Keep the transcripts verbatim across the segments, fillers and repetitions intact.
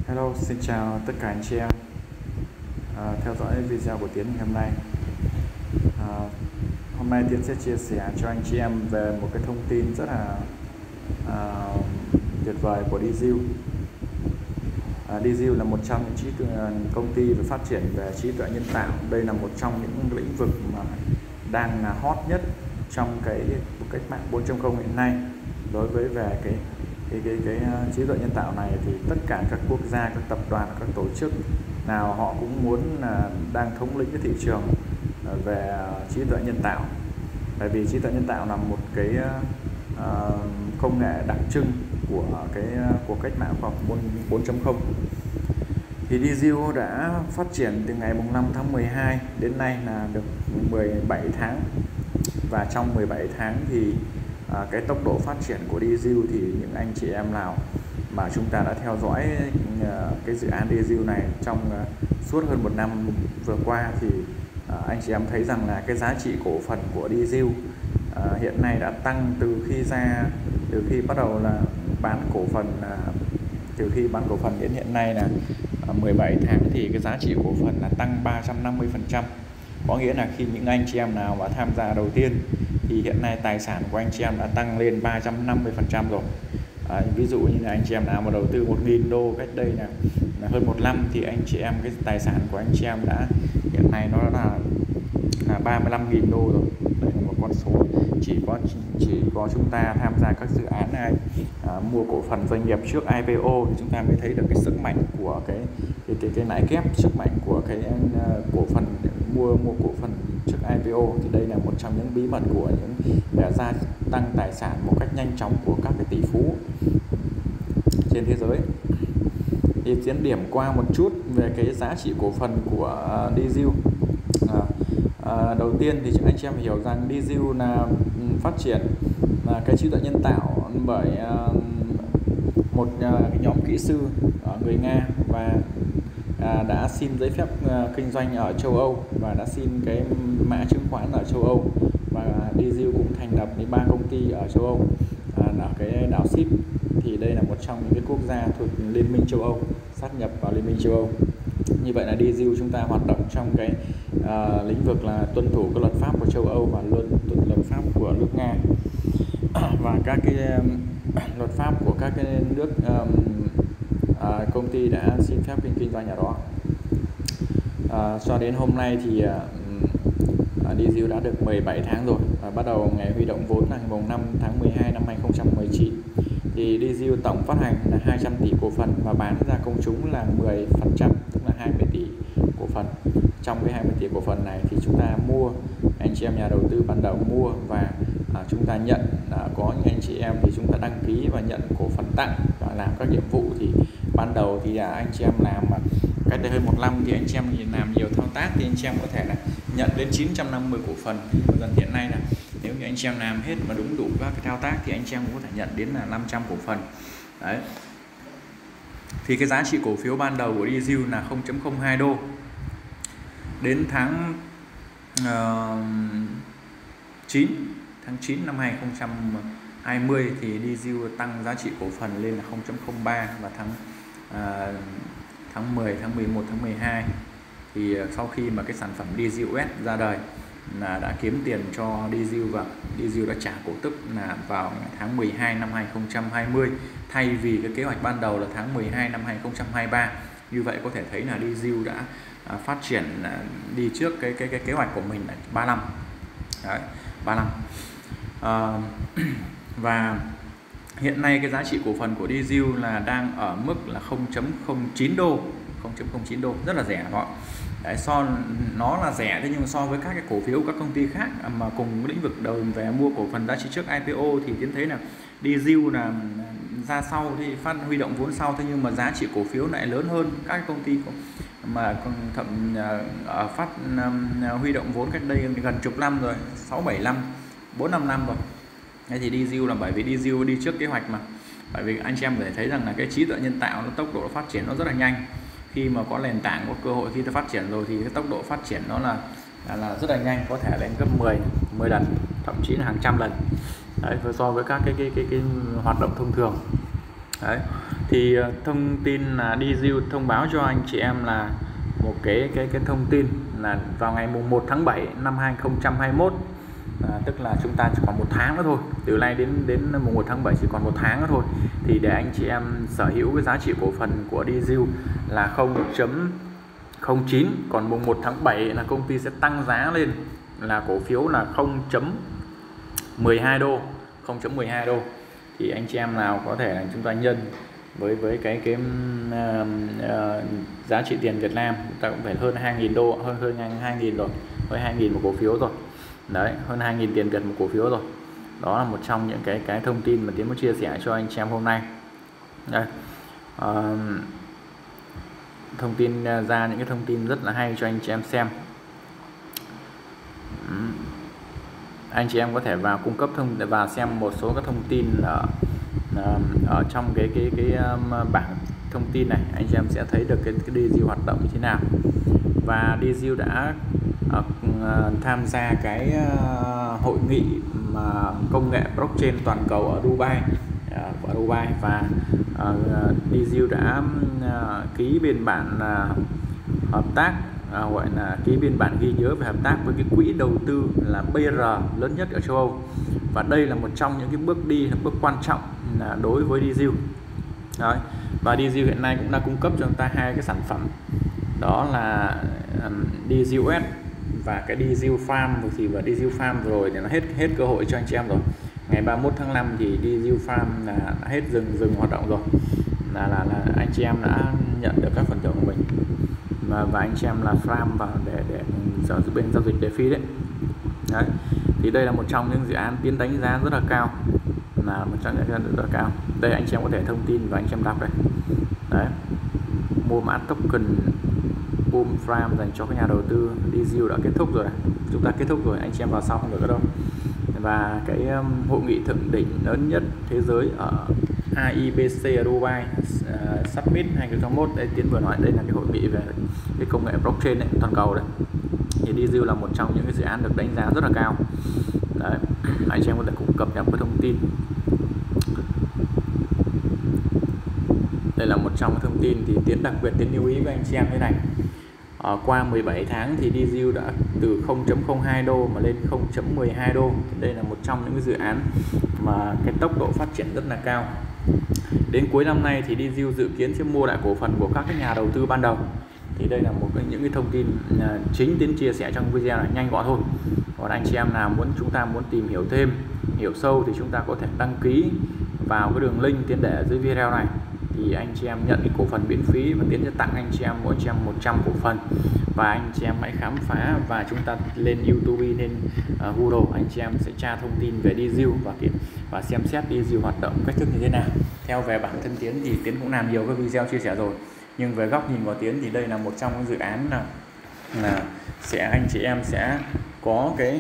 Hello, xin chào tất cả anh chị em à, theo dõi video của Tiến ngày hôm nay. À, hôm nay Tiến sẽ chia sẻ cho anh chị em về một cái thông tin rất là à, tuyệt vời của Dizil. À, Dizil là một trong những trí tuệ, công ty về phát triển về trí tuệ nhân tạo. Đây là một trong những lĩnh vực mà đang là hot nhất trong cái cuộc cách mạng bốn chấm không hiện nay. Đối với về cái cái cái, cái, cái trí tuệ nhân tạo này thì tất cả các quốc gia, các tập đoàn, các tổ chức nào họ cũng muốn là đang thống lĩnh cái thị trường về trí tuệ nhân tạo. Bởi vì trí tuệ nhân tạo là một cái uh, công nghệ đặc trưng của cái cuộc cách mạng khoa học bốn chấm không. Thì Dizil đã phát triển từ ngày năm tháng mười hai đến nay là được mười bảy tháng, và trong mười bảy tháng thì à, cái tốc độ phát triển của Dizil thì những anh chị em nào mà chúng ta đã theo dõi à, cái dự án Dizil này trong à, suốt hơn một năm vừa qua thì à, anh chị em thấy rằng là cái giá trị cổ phần của Dizil à, hiện nay đã tăng từ khi ra từ khi bắt đầu là bán cổ phần à, từ khi bán cổ phần đến hiện nay là à, mười bảy tháng thì cái giá trị cổ phần là tăng ba trăm năm mươi phần trăm. Có nghĩa là khi những anh chị em nào mà tham gia đầu tiên thì hiện nay tài sản của anh chị em đã tăng lên ba trăm năm mươi phần trăm rồi. À, ví dụ như là anh chị em nào mà đầu tư một nghìn đô cách đây là, là hơn một năm thì anh chị em cái tài sản của anh chị em đã hiện nay nó là, là ba mươi lăm nghìn đô rồi. Đây là một con số chỉ có chỉ có chúng ta tham gia các dự án này à, mua cổ phần doanh nghiệp trước i pê o thì chúng ta mới thấy được cái sức mạnh của cái cái cái, cái lãi kép, sức mạnh của cái uh, cổ phần mua mua cổ phần trước i pê o. Thì đây là một trong những bí mật của những để gia tăng tài sản một cách nhanh chóng của các cái tỷ phú trên thế giới. Thì tiến điểm qua một chút về cái giá trị cổ phần của uh, Dizil. À, à, đầu tiên thì anh chị em hiểu rằng Dizil là phát triển là cái trí tuệ nhân tạo bởi uh, một uh, nhóm kỹ sư ở người Nga và À, đã xin giấy phép uh, kinh doanh ở châu Âu và đã xin cái mã chứng khoán ở châu Âu, và Dizil cũng thành lập đến ba công ty ở châu Âu à, ở cái đảo Ship. Thì đây là một trong những cái quốc gia thuộc Liên minh châu Âu, sát nhập vào Liên minh châu Âu. Như vậy là Dizil chúng ta hoạt động trong cái uh, lĩnh vực là tuân thủ các luật pháp của châu Âu và luật luật pháp của nước Nga và các cái um, luật pháp của các cái nước um, À, công ty đã xin phép kinh kinh doanh ở đó. À, cho đến hôm nay thì à, Dizil đã được mười bảy tháng rồi và bắt đầu ngày huy động vốn là ngày năm tháng mười hai năm hai nghìn không trăm mười chín. Thì Dizil tổng phát hành là hai trăm tỷ cổ phần và bán ra công chúng là mười phần trăm, tức là hai mươi tỷ cổ phần. Trong cái hai mươi tỷ cổ phần này thì chúng ta mua, anh chị em nhà đầu tư ban đầu mua và à, chúng ta nhận, à, có những anh chị em thì chúng ta đăng ký và nhận cổ phần tặng và làm các nhiệm vụ. Thì ban đầu thì à, anh chị em làm mà cách đây hơn một năm thì anh chị em làm nhiều thao tác thì anh chị em có thể là nhận đến chín trăm năm mươi cổ phần. Nhưng dần hiện nay là nếu như anh chị em làm hết mà đúng đủ các cái thao tác thì anh chị em cũng có thể nhận đến là năm trăm cổ phần. Đấy. Thì cái giá trị cổ phiếu ban đầu của Dizil là không phẩy không hai đô. Đến tháng uh, chín tháng chín năm hai nghìn không trăm hai mươi thì Dizil tăng giá trị cổ phần lên là không phẩy không ba, và tháng uh, tháng mười, tháng mười một, tháng mười hai thì sau khi mà cái sản phẩm Dizil u ét ra đời là đã kiếm tiền cho Dizil và Dizil đã trả cổ tức là vào tháng mười hai năm hai nghìn không trăm hai mươi thay vì cái kế hoạch ban đầu là tháng mười hai năm hai nghìn không trăm hai mươi ba. Như vậy có thể thấy là Dizil đã à, phát triển à, đi trước cái cái cái kế hoạch của mình là ba năm. Đấy, ba năm. À, và hiện nay cái giá trị cổ phần của Dizil là đang ở mức là không phẩy không chín đô, không phẩy không chín đô, rất là rẻ đó. Đấy, so nó là rẻ thế nhưng so với các cái cổ phiếu của các công ty khác mà cùng lĩnh vực đầu về mua cổ phần giá trị trước i pê o thì tiến thấy là Dizil là ra sau thì phát huy động vốn sau, thế nhưng mà giá trị cổ phiếu lại lớn hơn các công ty mà còn thậm ở phát um, huy động vốn cách đây gần chục năm rồi, sáu bảy năm, bốn năm năm rồi. Thế thì Dizil là bởi vì Dizil đi trước kế hoạch mà. Bởi vì anh chị em có thể thấy rằng là cái trí tuệ nhân tạo nó tốc độ phát triển nó rất là nhanh. Khi mà có nền tảng, có cơ hội, khi nó phát triển rồi thì cái tốc độ phát triển nó là là, là rất là nhanh, có thể lên gấp mười, mười lần, thậm chí là hàng trăm lần. Đấy, so với các cái cái cái, cái hoạt động thông thường. Đấy. thì thông tin là Dizil thông báo cho anh chị em là một cái cái cái thông tin là vào ngày mùng một tháng bảy năm hai nghìn không trăm hai mươi mốt, à, tức là chúng ta chỉ còn một tháng nữa thôi, từ nay đến đến mùng một tháng bảy chỉ còn một tháng nữa thôi, thì để anh chị em sở hữu cái giá trị cổ phần của Dizil là không chấm không chín, còn mùng một tháng bảy là công ty sẽ tăng giá lên là cổ phiếu là không chấm mười hai đô, không chấm mười hai đô. Thì anh chị em nào có thể là chúng ta nhân với với cái cái uh, uh, giá trị tiền Việt Nam, chúng ta cũng phải hơn hai nghìn đô, hơn hơn hai nghìn rồi, hơn hai nghìn một cổ phiếu rồi. Đấy, hơn hai nghìn tiền Việt một cổ phiếu rồi. Đó là một trong những cái cái thông tin mà Tiến muốn chia sẻ cho anh chị em hôm nay. Đây. Uh, thông tin ra những cái thông tin rất là hay cho anh chị em xem. Uhm. Anh chị em có thể vào cung cấp thông và xem một số các thông tin ở ở trong cái cái cái bảng thông tin này, anh chị em sẽ thấy được cái, cái Dizil hoạt động như thế nào. Và Dizil đã uh, tham gia cái uh, hội nghị mà công nghệ blockchain toàn cầu ở Dubai, uh, ở Dubai và uh, Dizil đã uh, ký biên bản uh, hợp tác, À, gọi là ký biên bản ghi nhớ về hợp tác với cái quỹ đầu tư là bê rờ lớn nhất ở châu Âu, và đây là một trong những cái bước đi, là bước quan trọng là đối với Dizil. Đấy. Và Dizil hiện nay cũng đã cung cấp cho chúng ta hai cái sản phẩm, đó là um, Dizil ét và cái Dizil Farm. Thì và Dizil Farm rồi thì nó hết hết cơ hội cho anh chị em rồi. Ngày ba mươi mốt tháng năm thì Dizil Farm là đã hết dừng dừng hoạt động rồi, là là, là anh chị em đã nhận được các phần thưởng của mình. Và, và anh chị em là farm vào để để giao bên giao dịch để phi đấy. Đấy. Thì đây là một trong những dự án Tiến đánh giá rất là cao, là một trong những dự án rất là cao. Đây anh chị em có thể thông tin và anh chị em đọc đây. Đấy. Mua mã token Boom Farm dành cho các nhà đầu tư. Dizil đã kết thúc rồi, chúng ta kết thúc rồi, anh chị em vào sau không được đâu. Và cái um, hội nghị thượng đỉnh lớn nhất thế giới ở a i bê xê ở Dubai uh, Summit hai nghìn không trăm hai mươi mốt, đây Tiến vừa nói, đây là cái hội nghị về cái công nghệ blockchain đấy, toàn cầu đấy. Thì Dizil là một trong những cái dự án được đánh giá rất là cao. Đấy. Anh chị em có thể cũng cập nhật cái thông tin. Đây là một trong thông tin thì Tiến đặc biệt Tiến lưu ý với anh chị em thế này. À, qua mười bảy tháng thì Dizil đã từ không chấm không hai đô mà lên không chấm mười hai đô. Đây là một trong những cái dự án mà cái tốc độ phát triển rất là cao. Đến cuối năm nay thì Dizil dự kiến sẽ mua lại cổ phần của các cái nhà đầu tư ban đầu. Thì đây là một cái, những cái thông tin uh, chính Tiến chia sẻ trong video này, nhanh gọn thôi. Còn anh chị em nào muốn chúng ta muốn tìm hiểu thêm, hiểu sâu thì chúng ta có thể đăng ký vào cái đường link Tiến để ở dưới video này. Thì anh chị em nhận cái cổ phần miễn phí và Tiến sẽ tặng anh chị em mỗi chị em một trăm cổ phần. Và anh chị em hãy khám phá và chúng ta lên YouTube, lên uh, Google, anh chị em sẽ tra thông tin về Dizil và và xem xét Dizil hoạt động cách thức như thế nào. Theo về bản thân Tiến thì Tiến cũng làm nhiều cái video chia sẻ rồi, nhưng về góc nhìn của Tiến thì đây là một trong những dự án là, là sẽ anh chị em sẽ có cái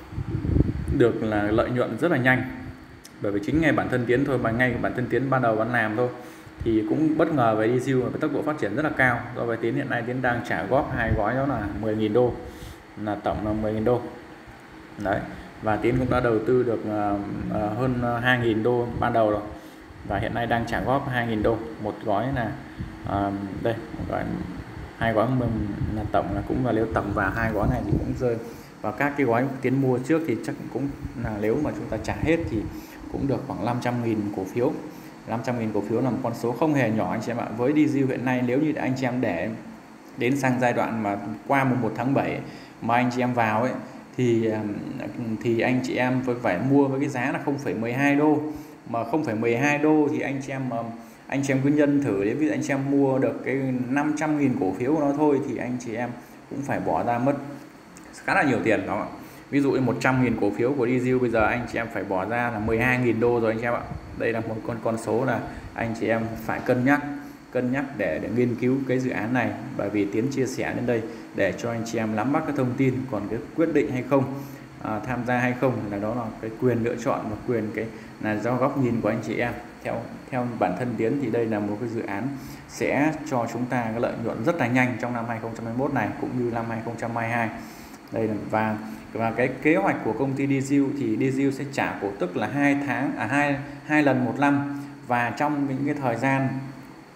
được là lợi nhuận rất là nhanh, bởi vì chính ngay bản thân Tiến thôi, mà ngay bản thân Tiến ban đầu vẫn làm thôi thì cũng bất ngờ về Dizil và tốc độ phát triển rất là cao. Do vậy Tiến hiện nay Tiến đang trả góp hai gói, đó là mười nghìn đô, là tổng là mười nghìn đô. Đấy. Và Tiến cũng đã đầu tư được uh, uh, hơn hai nghìn đô ban đầu rồi, và hiện nay đang trả góp hai nghìn đô. Một gói là uh, đây, một gói, hai gói mình là tổng là cũng là nếu tổng và hai gói này thì cũng rơi vào các cái gói Tiến mua trước thì chắc cũng là nếu mà chúng ta trả hết thì cũng được khoảng năm trăm nghìn cổ phiếu. năm trăm nghìn cổ phiếu là một con số không hề nhỏ anh chị em ạ. Với Dizil hiện nay nếu như anh chị em để đến sang giai đoạn mà qua mùng một tháng bảy mà anh chị em vào ấy thì thì anh chị em phải, phải mua với cái giá là không phẩy mười hai đô, mà không phẩy mười hai đô thì anh chị em mà anh chị em cứ nhân thử, nếu ví dụ anh chị em mua được cái năm trăm nghìn cổ phiếu của nó thôi thì anh chị em cũng phải bỏ ra mất khá là nhiều tiền đó. Ví dụ như một trăm nghìn cổ phiếu của Dizil bây giờ anh chị em phải bỏ ra là mười hai nghìn đô rồi anh chị em ạ. Đây là một con con số là anh chị em phải cân nhắc cân nhắc để, để nghiên cứu cái dự án này, bởi vì Tiến chia sẻ đến đây để cho anh chị em nắm bắt cái thông tin, còn cái quyết định hay không à, tham gia hay không là đó là cái quyền lựa chọn và quyền cái là do góc nhìn của anh chị em. Theo theo bản thân Tiến thì đây là một cái dự án sẽ cho chúng ta cái lợi nhuận rất là nhanh trong năm hai nghìn không trăm hai mươi mốt này cũng như năm hai nghìn không trăm hai mươi hai. Đây là và và cái kế hoạch của công ty Dizil thì Dizil sẽ trả cổ tức là hai tháng à hai hai lần một năm, và trong những cái thời gian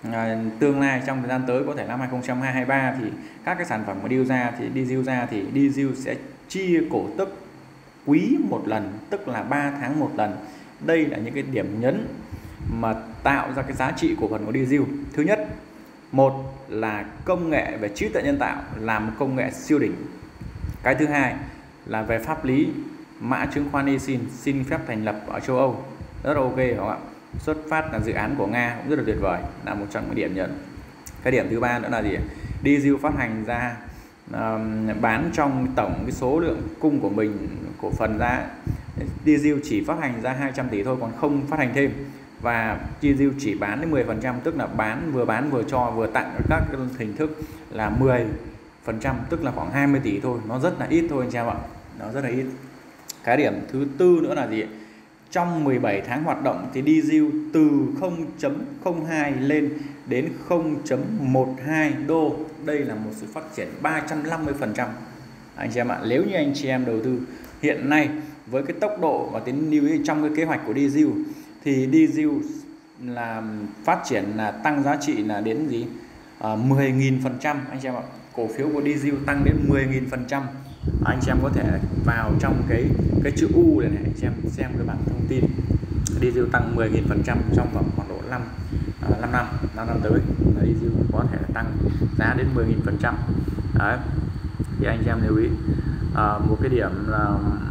à, tương lai trong thời gian tới có thể năm hai không hai ba thì các cái sản phẩm của deal ra thì deal ra thì deal sẽ chia cổ tức quý một lần, tức là ba tháng một lần. Đây là những cái điểm nhấn mà tạo ra cái giá trị cổ phần của deal. Thứ nhất, một là công nghệ về trí tuệ nhân tạo là một công nghệ siêu đỉnh. Cái thứ hai là về pháp lý, mã chứng khoán i sin xin phép thành lập ở châu Âu rất là ok, đúng không ạ? Xuất phát là dự án của Nga cũng rất là tuyệt vời, là một trong những điểm nhấn. Cái điểm thứ ba nữa là gì? deal phát hành ra uh, bán trong tổng cái số lượng cung của mình, cổ phần ra, deal chỉ phát hành ra hai trăm tỷ thôi, còn không phát hành thêm. Và deal chỉ bán đến mười phần trăm, tức là bán vừa bán vừa cho vừa tặng các hình thức là mười phần trăm, tức là khoảng hai mươi tỷ thôi, nó rất là ít thôi anh chị em ạ, nó rất là ít. Cái điểm thứ tư nữa là gì? Trong mười bảy tháng hoạt động thì deal từ không chấm không hai lên đến không chấm một hai đô. Đây là một sự phát triển ba trăm năm mươi phần trăm anh chị em ạ. Nếu như anh chị em đầu tư hiện nay với cái tốc độ và tính lưu ý trong cái kế hoạch của deal thì deal là phát triển là tăng giá trị là đến gì? À, mười nghìn phần trăm anh chị em ạ. Cổ phiếu của deal tăng đến mười nghìn phần trăm. Anh chị em có thể vào trong cái cái chữ U này, này anh chị em xem cái bảng thông tin. deal tăng mười nghìn phần trăm trong vòng khoảng độ năm năm năm năm năm tới, deal có thể tăng giá đến mười nghìn phần trăm. Đấy. Thì anh chị em lưu ý à, một cái điểm là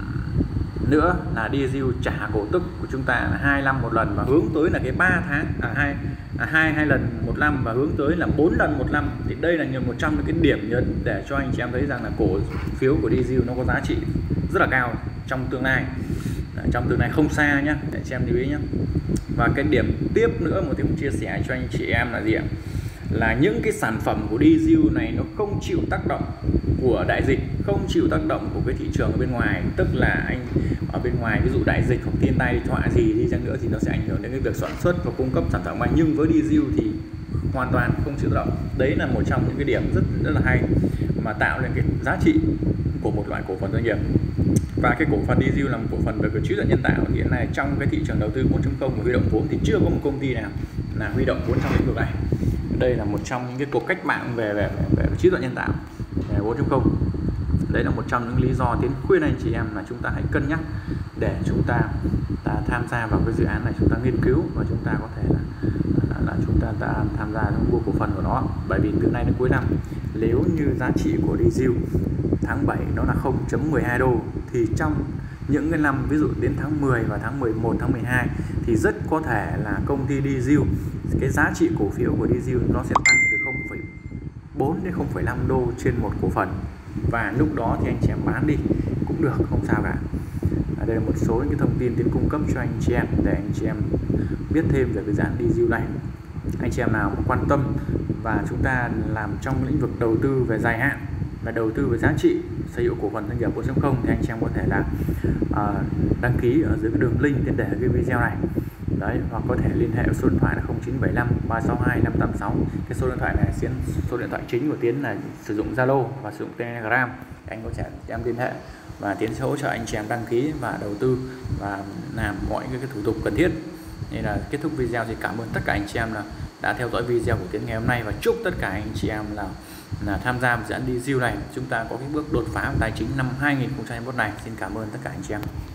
nữa là deal trả cổ tức của chúng ta là hai năm một lần và hướng tới là cái ba tháng à hai à, hai hai lần một năm và hướng tới là bốn lần một năm. Thì đây là một trong những cái điểm nhấn để cho anh chị em thấy rằng là cổ phiếu của deal nó có giá trị rất là cao trong tương lai, trong tương lai không xa nhé, để chị em lưu ý nhé. Và cái điểm tiếp nữa một điểm chia sẻ cho anh chị em là gì ạ? Là những cái sản phẩm của deal này nó không chịu tác động của đại dịch, không chịu tác động của cái thị trường ở bên ngoài, tức là anh ở bên ngoài ví dụ đại dịch hoặc thiên tai đe dọa gì đi chăng nữa thì nó sẽ ảnh hưởng đến cái việc sản xuất và cung cấp sản phẩm, mà nhưng với deal thì hoàn toàn không chịu tác động. Đấy là một trong những cái điểm rất rất là hay mà tạo nên cái giá trị của một loại cổ phần doanh nghiệp. Và cái cổ phần deal là một cổ phần về cái trí tuệ nhân tạo. Hiện nay trong cái thị trường đầu tư bốn chấm không và huy động vốn thì chưa có một công ty nào là huy động vốn trong lĩnh vực này. Đây là một trong những cái cuộc cách mạng về về, về, về trí tuệ nhân tạo về bốn chấm không. Đấy là một trong những lý do Tiến khuyên anh chị em là chúng ta hãy cân nhắc để chúng ta, ta tham gia vào cái dự án này, chúng ta nghiên cứu và chúng ta có thể là, là, là chúng ta, ta tham gia trong mua cổ phần của nó. Bởi vì từ nay đến cuối năm, nếu như giá trị của deal tháng bảy nó là không chấm mười hai đô thì trong những cái năm ví dụ đến tháng mười và tháng mười một, tháng mười hai thì rất có thể là công ty deal, cái giá trị cổ phiếu của deal nó sẽ tăng từ không phẩy bốn đến không phẩy năm đô trên một cổ phần. Và lúc đó thì anh chị em bán đi cũng được, không sao cả. Ở đây là một số những cái thông tin Tiến cung cấp cho anh chị em để anh chị em biết thêm về cái dự án deal này. Anh chị em nào quan tâm và chúng ta làm trong lĩnh vực đầu tư về dài hạn và đầu tư về giá trị sở hữu cổ phần doanh nghiệp bốn chấm không thì anh chị em có thể là uh, đăng ký ở dưới cái đường link trên để cái video này. Đấy, hoặc có thể liên hệ số điện thoại là không chín bảy năm ba sáu hai năm tám sáu. Cái số điện thoại này là số điện thoại chính của Tiến là sử dụng Zalo và sử dụng Telegram. Anh có thể em liên hệ và Tiến sẽ hỗ trợ anh chị em đăng ký và đầu tư và làm mọi cái, cái thủ tục cần thiết. Nên là kết thúc video thì cảm ơn tất cả anh chị em là đã theo dõi video của Tiến ngày hôm nay và chúc tất cả anh chị em là là tham gia dự án deal này chúng ta có cái bước đột phá tài chính năm hai nghìn không trăm hai mươi mốt này. Xin cảm ơn tất cả anh chị em.